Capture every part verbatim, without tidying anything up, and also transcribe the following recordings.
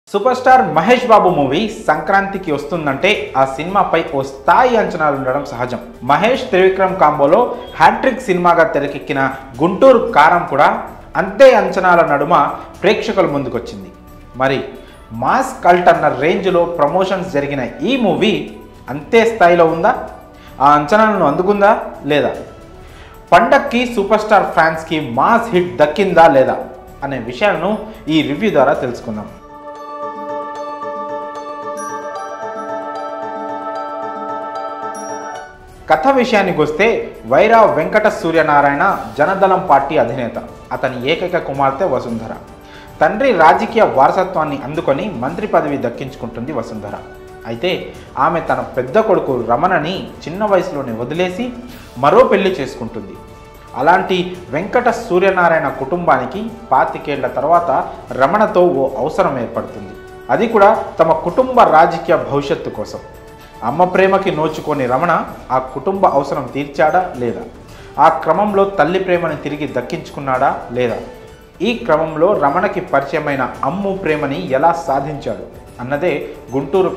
Super star Mahesh Babu movie సంక్రాంతికి వస్తుందంటే ఆ సినిమాపై ఓ స్థాయి అంచనాలు ఉండడం సహజం. మహేష్ త్రివిక్రమ్ కాంబోలో హ్యాట్రిక్ సినిమాగా తెరకెక్కిన గుంటూరు కారం కూడా అంతే అంచనాల నడుమ ప్రేక్షకుల ముందుకొచ్చింది. మరి మాస్ కల్ట్ అన్న రేంజ్లో ప్రమోషన్స్ జరిగిన ఈ మూవీ అంతే స్థాయిలో ఉందా? ఆ అంచనాలను అందుకుందా లేదా? పండక్కి సూపర్ స్టార్ ఫ్యాన్స్కి మాస్ హిట్ దక్కిందా లేదా అనే విషయాలను ఈ రివ్యూ ద్వారా తెలుసుకుందాం. కథ విషయానికి వస్తే వైరా వెంకట సూర్యనారాయణ జనదళం పార్టీ అధినేత. అతని ఏకైక కుమార్తె వసుంధర. తండ్రి రాజకీయ వారసత్వాన్ని అందుకొని మంత్రి పదవి దక్కించుకుంటుంది వసుంధర. అయితే ఆమె తన పెద్ద కొడుకు రమణని చిన్న వయసులోనే వదిలేసి మరో పెళ్లి చేసుకుంటుంది. అలాంటి వెంకట సూర్యనారాయణ కుటుంబానికి పాతికేళ్ల తర్వాత రమణతో ఓ అవసరం ఏర్పడుతుంది. అది కూడా తమ కుటుంబ రాజకీయ భవిష్యత్తు కోసం. అమ్మ ప్రేమకి నోచుకొని రమణ ఆ కుటుంబ అవసరం తీర్చాడా లేదా? ఆ క్రమంలో తల్లి ప్రేమని తిరిగి దక్కించుకున్నాడా లేదా? ఈ క్రమంలో రమణకి పరిచయమైన అమ్ము ప్రేమని ఎలా సాధించాడు అన్నదే గుంటూరు.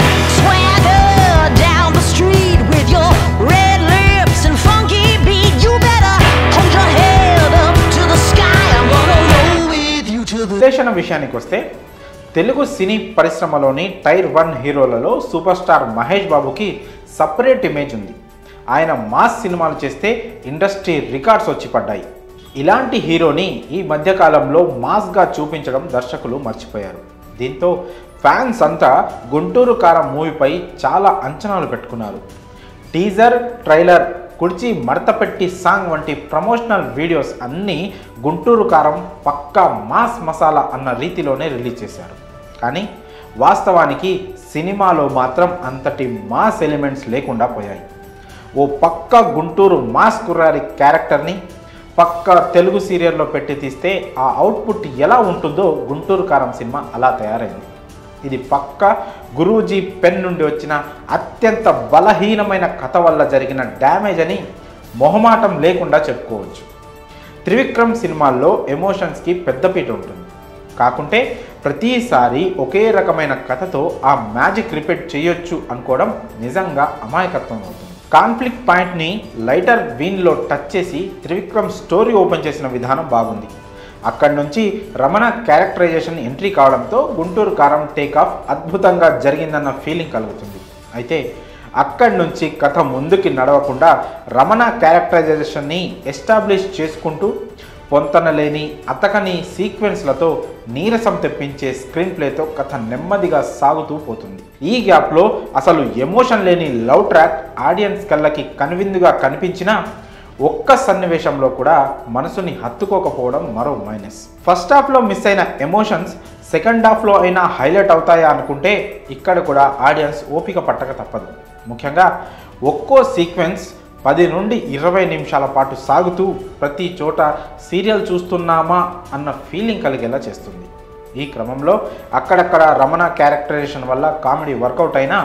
విశ్లేషణ విషయానికి వస్తే తెలుగు సినీ పరిశ్రమలోని టైర్ వన్ హీరోలలో సూపర్ స్టార్ మహేష్ బాబుకి సపరేట్ ఇమేజ్ ఉంది. ఆయన మాస్ సినిమాలు చేస్తే ఇండస్ట్రీ రికార్డ్స్ వచ్చి పడ్డాయి. ఇలాంటి హీరోని ఈ మధ్యకాలంలో మాస్గా చూపించడం దర్శకులు మర్చిపోయారు. దీంతో ఫ్యాన్స్ అంతా గుంటూరు కారం మూవీపై చాలా అంచనాలు పెట్టుకున్నారు. టీజర్, ట్రైలర్, కుర్చీ మడతపెట్టి సాంగ్ వంటి ప్రమోషనల్ వీడియోస్ అన్నీ గుంటూరు కారం పక్కా మాస్ మసాలా అన్న రీతిలోనే రిలీజ్ చేశారు. కానీ వాస్తవానికి సినిమాలో మాత్రం అంతటి మాస్ ఎలిమెంట్స్ లేకుండా పోయాయి. ఓ పక్క గుంటూరు మాస్ కుర్రారి క్యారెక్టర్ని పక్క తెలుగు సీరియల్లో పెట్టి తీస్తే ఆ అవుట్పుట్ ఎలా ఉంటుందో గుంటూరు కారం సినిమా అలా తయారైంది. ఇది పక్క గురూజీ పెన్ నుండి వచ్చిన అత్యంత బలహీనమైన కథ వల్ల జరిగిన డ్యామేజ్ అని మొహమాటం లేకుండా చెప్పుకోవచ్చు. త్రివిక్రమ్ సినిమాల్లో ఎమోషన్స్కి పెద్దపీట ఉంటుంది. కాకుంటే ప్రతిసారి ఒకే రకమైన కథతో ఆ మ్యాజిక్ రిపీట్ చేయొచ్చు అనుకోవడం నిజంగా అమాయకత్వం అవుతుంది. కాన్ఫ్లిక్ట్ పాయింట్ని లైటర్ వీన్లో టచ్ చేసి త్రివిక్రమ్ స్టోరీ ఓపెన్ చేసిన విధానం బాగుంది. అక్కడి నుంచి రమణ క్యారెక్టరైజేషన్ ఎంట్రీ కావడంతో గుంటూరు కారం టేక్ ఆఫ్ అద్భుతంగా జరిగిందన్న ఫీలింగ్ కలుగుతుంది. అయితే అక్కడి నుంచి కథ ముందుకి నడవకుండా రమణ క్యారెక్టరైజేషన్ని ఎస్టాబ్లిష్ చేసుకుంటూ పొంతనలేని అతకని సీక్వెన్స్లతో నీరసం తెప్పించే స్క్రీన్ ప్లేతో కథ నెమ్మదిగా సాగుతూ పోతుంది. ఈ గ్యాప్లో అసలు ఎమోషన్ లేని లవ్ ట్రాక్ ఆడియన్స్ కళ్ళకి కనువిందుగా కనిపించినా ఒక్క సన్నివేశంలో కూడా మనసుని హత్తుకోకపోవడం మరో మైనస్. ఫస్ట్ హాఫ్లో మిస్ అయిన ఎమోషన్స్ సెకండ్ హాఫ్లో అయినా హైలైట్ అవుతాయా అనుకుంటే ఇక్కడ కూడా ఆడియన్స్ ఓపిక పట్టక తప్పదు. ముఖ్యంగా ఒక్కో సీక్వెన్స్ పది నుండి ఇరవై నిమిషాల పాటు సాగుతూ ప్రతి చోట సీరియల్ చూస్తున్నామా అన్న ఫీలింగ్ కలిగేలా చేస్తుంది. ఈ క్రమంలో అక్కడక్కడ రమణ క్యారెక్టరైజేషన్ వల్ల కామెడీ వర్కౌట్ అయినా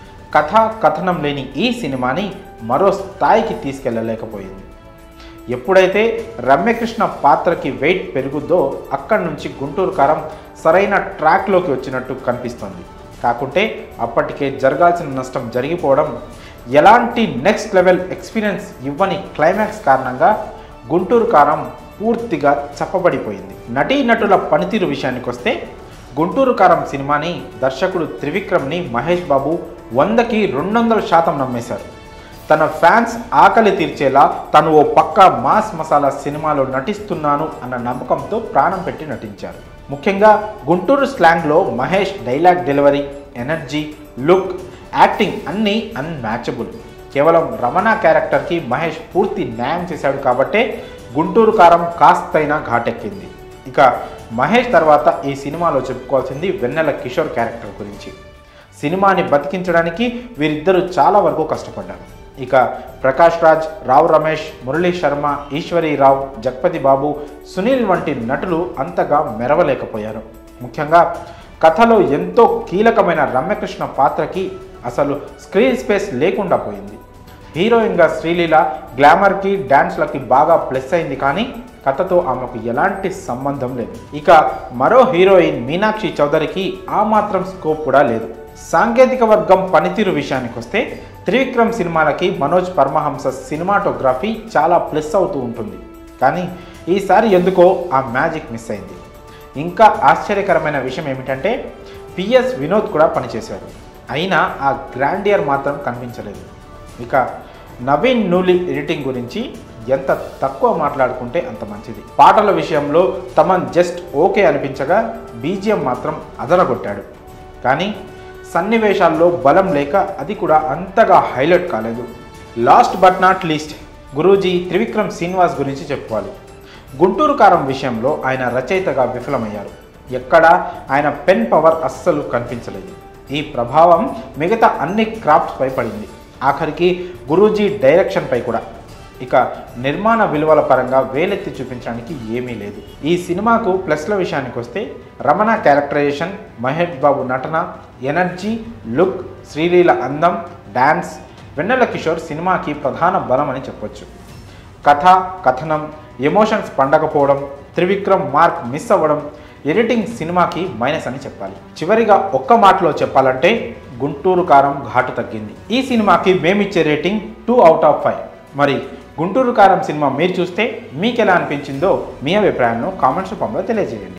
కథ కథనం లేని ఈ సినిమాని మరో స్థాయికి తీసుకెళ్ళలేకపోయింది. ఎప్పుడైతే రమ్యకృష్ణ పాత్రకి వెయిట్ పెరుగుద్దో అక్కడి నుంచి గుంటూరు కారం సరైన ట్రాక్లోకి వచ్చినట్టు కనిపిస్తుంది. కాకుంటే అప్పటికే జరగాల్సిన నష్టం జరిగిపోవడం, ఎలాంటి నెక్స్ట్ లెవెల్ ఎక్స్పీరియన్స్ ఇవ్వని క్లైమాక్స్ కారణంగా గుంటూరు కారం పూర్తిగా చప్పబడిపోయింది. నటీనటుల పనితీరు విషయానికి వస్తే గుంటూరు కారం సినిమాని దర్శకుడు త్రివిక్రమ్ని మహేష్ బాబు వందకి రెండు వందల శాతం నమ్మేశారు. తన ఫ్యాన్స్ ఆకలి తీర్చేలా తను ఓ పక్క మాస్ మసాలా సినిమాలో నటిస్తున్నాను అన్న నమ్మకంతో ప్రాణం పెట్టి నటించారు. ముఖ్యంగా గుంటూరు స్లాంగ్లో Mahesh dialogue delivery, energy, look, acting అన్నీ అన్మ్యాచబుల్. కేవలం రమణ క్యారెక్టర్కి మహేష్ పూర్తి న్యాయం చేశాడు కాబట్టే గుంటూరు కారం కాస్తైనా ఘాటెక్కింది. ఇక మహేష్ తర్వాత ఈ సినిమాలో చెప్పుకోవాల్సింది వెన్నెల కిషోర్ క్యారెక్టర్ గురించి. సినిమాని బతికించడానికి వీరిద్దరూ చాలా వరకు కష్టపడ్డారు. ఇక ప్రకాష్ రాజ్, రావు రమేష్, మురళీ శర్మ, ఈశ్వరీరావు, జగపతి బాబు, సునీల్ వంటి నటులు అంతగా మెరవలేకపోయారు. ముఖ్యంగా కథలో ఎంతో కీలకమైన రమ్యకృష్ణ పాత్రకి అసలు స్క్రీన్ స్పేస్ లేకుండా పోయింది. హీరోయిన్గా శ్రీలీల గ్లామర్కి, డ్యాన్స్లకి బాగా ప్లస్ అయింది. కానీ కథతో ఆమెకు ఎలాంటి సంబంధం లేదు. ఇక మరో హీరోయిన్ మీనాక్షి చౌదరికి ఆ మాత్రం స్కోప్ కూడా లేదు. సాంకేతిక వర్గం పనితీరు విషయానికి వస్తే త్రివిక్రమ్ సినిమాలకి మనోజ్ పరమహంస సినిమాటోగ్రఫీ చాలా ప్లస్ అవుతూ ఉంటుంది. కానీ ఈసారి ఎందుకో ఆ మ్యాజిక్ మిస్ అయింది. ఇంకా ఆశ్చర్యకరమైన విషయం ఏమిటంటే పిఎస్ వినోద్ కూడా పనిచేశాడు, అయినా ఆ గ్రాండియర్ మాత్రం కనిపించలేదు. ఇక నవీన్ నూలి ఎడిటింగ్ గురించి ఎంత తక్కువ మాట్లాడుకుంటే అంత మంచిది. పాటల విషయంలో తమన్ జస్ట్ ఓకే అనిపించగా బీజిఎం మాత్రం అదరగొట్టాడు. కానీ సన్నివేశాల్లో బలం లేక అది కూడా అంతగా హైలైట్ కాలేదు. Last but not least Guruji Trivikram Srinivas గురించి చెప్పుకోవాలి. గుంటూరు కారం విషయంలో ఆయన రచయితగా విఫలమయ్యారు. ఎక్కడా ఆయన పెన్ పవర్ అస్సలు కనిపించలేదు. ఈ ప్రభావం మిగతా అన్ని క్రాఫ్ట్స్పై పడింది, ఆఖరికి గురూజీ డైరెక్షన్పై కూడా. ఇక నిర్మాణ విలువల పరంగా వేలెత్తి చూపించడానికి ఏమీ లేదు. ఈ సినిమాకు ప్లస్ల విషయానికి వస్తే రమణ క్యారెక్టరైజేషన్, మహేష్ బాబు నటన, ఎనర్జీ, లుక్, శ్రీలీల అందం, డ్యాన్స్, వెన్నెల కిషోర్ సినిమాకి ప్రధాన బలం అని చెప్పొచ్చు. కథ, కథనం, ఎమోషన్స్ పండకపోవడం, త్రివిక్రమ్ మార్క్ మిస్ అవ్వడం, ఎడిటింగ్ సినిమాకి మైనస్ అని చెప్పాలి. చివరిగా ఒక్క మాటలో చెప్పాలంటే గుంటూరు కారం ఘాటు తగ్గింది. ఈ సినిమాకి మేమిచ్చే rating two out of five. మరి గుంటూరు కారం సినిమా మీరు చూస్తే మీకు ఎలా అనిపించిందో మీ అభిప్రాయాలను కామెంట్స్ రూపంలో తెలియజేయండి.